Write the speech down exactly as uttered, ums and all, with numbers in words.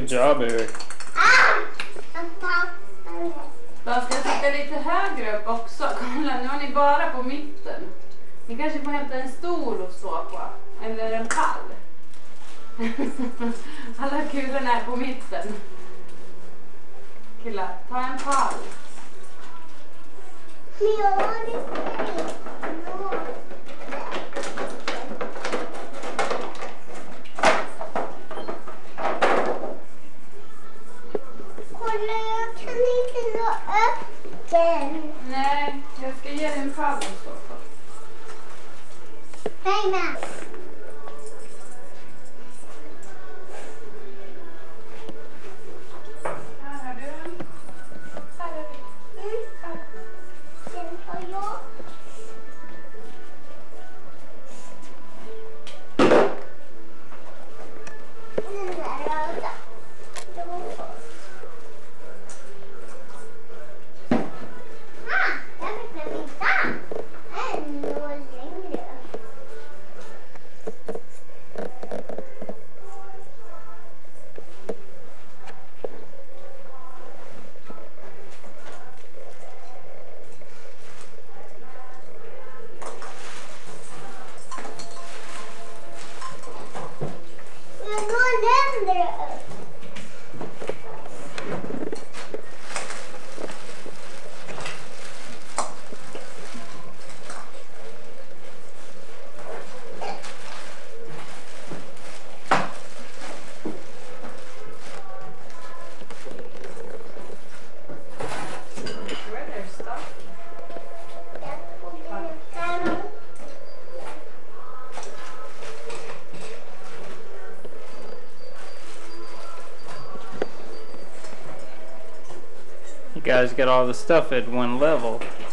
Good job, Eric. Då ska jag sitta lite högre upp också. Kolla, nu har ni bara på mitten. Ni kanske får hämta en stol och stå på. Eller en pall. Alla kulorna är på mitten. Killar, ta en pall. Kolla, jag kan inte nå upp den. Nej, jag ska ge dig en pall att stå på. Hej, mamma. Här har du den. Här är den. Mm. Här. Den tar jag. Den där röda. Ah, jag fick den vita. Ännu längre. Jag går längre upp. Where there's stuff. You guys got all the stuff at one level.